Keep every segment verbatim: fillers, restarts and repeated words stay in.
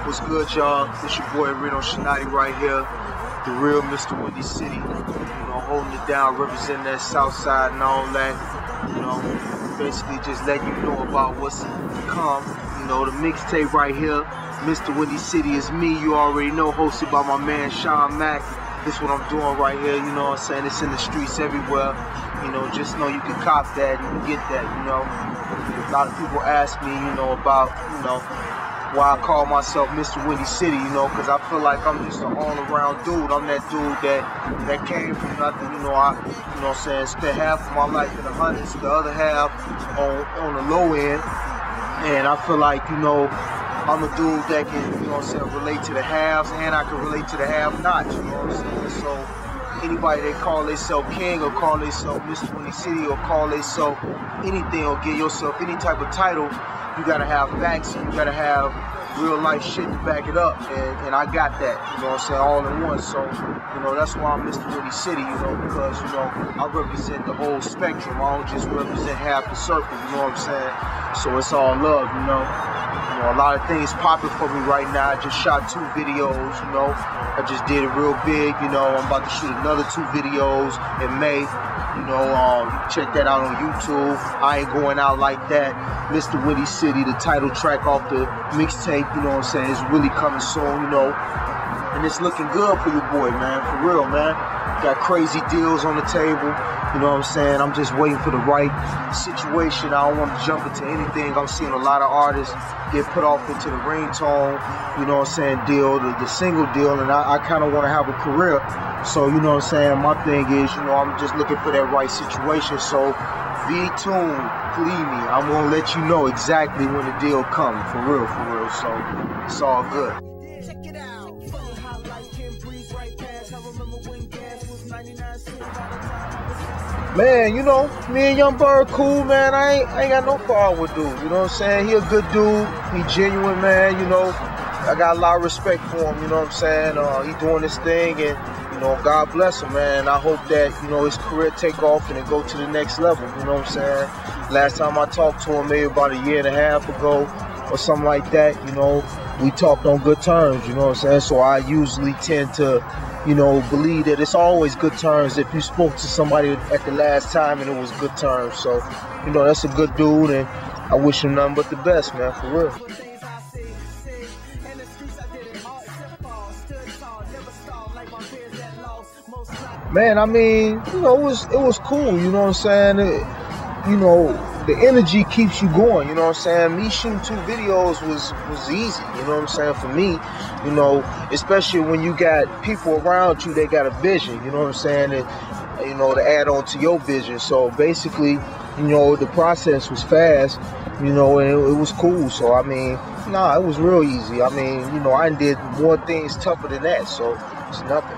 What's good, y'all? It's your boy Reno Shinati right here, the real Mister Windy City. You know, holding it down, representing that South Side and all that. You know, basically just letting you know about what's to come. You know, the mixtape right here, Mister Windy City is me. You already know, hosted by my man Sean Mack. This what I'm doing right here. You know what I'm saying? It's in the streets everywhere. You know, just know you can cop that, you can get that. You know, a lot of people ask me, you know, about, you know, why I call myself Mister Windy City, you know, because I feel like I'm just an all-around dude. I'm that dude that that came from nothing, you know. I, you know what I'm saying, spent half of my life in the hundreds, the other half on, on the low end. And I feel like, you know, I'm a dude that can, you know what I'm saying, relate to the haves, and I can relate to the have-nots, you know what I'm saying? So anybody that call themselves king or call themselves Mister Windy City or call themselves anything or give yourself any type of title, you gotta have facts and you gotta have real life shit to back it up, and, and I got that, you know what I'm saying, all in one. So, you know, that's why I'm Mister Windy City, you know, because, you know, I represent the whole spectrum. I don't just represent half the circle, you know what I'm saying? So it's all love, you know. You know, a lot of things popping for me right now. I just shot two videos, you know. I just did it real big, you know. I'm about to shoot another two videos in May. You know, um, check that out on YouTube. I ain't going out like that. Mister Windy City, the title track off the mixtape, you know what I'm saying, is really coming soon, you know. And it's looking good for your boy, man, for real, man. Got crazy deals on the table, you know what I'm saying. I'm just waiting for the right situation. I don't want to jump into anything. I'm seeing a lot of artists get put off into the ringtone, you know what I'm saying, deal, the, the single deal, and I, I kind of want to have a career. So, you know what I'm saying, my thing is, you know, I'm just looking for that right situation. So, be tuned, believe me, I'm going to let you know exactly when the deal comes, for real, for real. So, it's all good. Check it out. How life can breeze right past. I remember when gas was ninety-nine cents. Man, you know, me and Young Bird cool, man. I ain't, I ain't got no problem with dude, you know what I'm saying? He a good dude, he genuine, man, you know. I got a lot of respect for him, you know what I'm saying? Uh, he doing this thing, and, you know, God bless him, man. I hope that, you know, his career take off and it go to the next level, you know what I'm saying? Last time I talked to him, maybe about a year and a half ago or something like that, you know, we talked on good terms, you know what I'm saying? So I usually tend to, you know, believe that it's always good terms if you spoke to somebody at the last time and it was good terms. So, you know, that's a good dude, and I wish him nothing but the best, man, for real. Man, I mean, you know, it was it was cool, you know what I'm saying? It, you know, the energy keeps you going, you know what I'm saying? Me shooting two videos was was easy, you know what I'm saying, for me, you know, especially when you got people around you that got a vision, you know what I'm saying, and, you know, to add on to your vision. So basically, you know, the process was fast, you know, and it, it was cool. So, I mean, nah, it was real easy. I mean, you know, I did more things tougher than that, so it's nothing.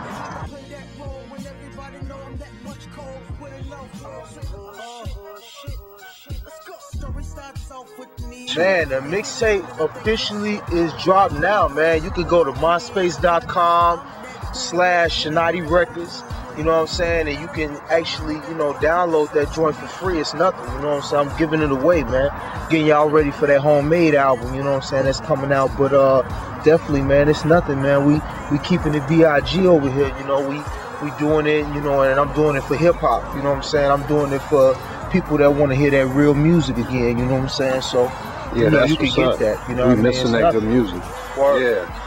Man, the mixtape officially is dropped now, man. You can go to myspace.com slash Shinati Records, you know what I'm saying? And you can actually, you know, download that joint for free. It's nothing, you know what I'm saying? I'm giving it away, man. Getting y'all ready for that homemade album, you know what I'm saying? That's coming out. But uh, definitely, man, it's nothing, man. We we keeping it B I G over here, you know. We, we doing it, you know, and I'm doing it for hip-hop, you know what I'm saying? I'm doing it for people that want to hear that real music again, you know what I'm saying? So, yeah, you know, that's you can get up. that. You know, we what missing I mean? that good music. Word. Yeah.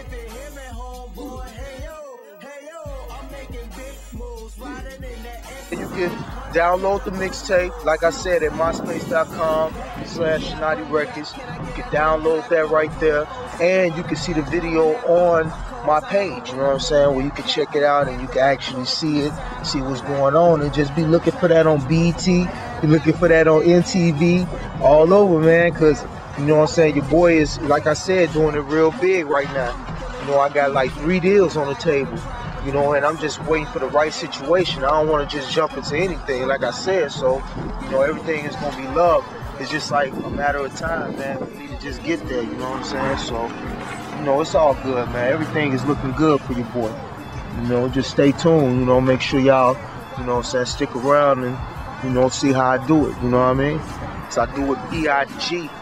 You can download the mixtape, like I said, at myspace.com slash Shinati Records. You can download that right there, and you can see the video on my page, you know what I'm saying, where you can check it out and you can actually see it, see what's going on, and just be looking for that on B E T, you're looking for that on M T V, all over, man, because, you know what I'm saying, your boy is, like I said, doing it real big right now. You know, I got like three deals on the table, you know, and I'm just waiting for the right situation. I don't want to just jump into anything, like I said, so, you know, everything is going to be love. It's just like a matter of time, man. We need to just get there, you know what I'm saying? So, you know, it's all good, man. Everything is looking good for your boy. You know, just stay tuned, you know, make sure y'all, you know what I'm saying, stick around and, you know, see how I do it, you know what I mean? So I do it B I G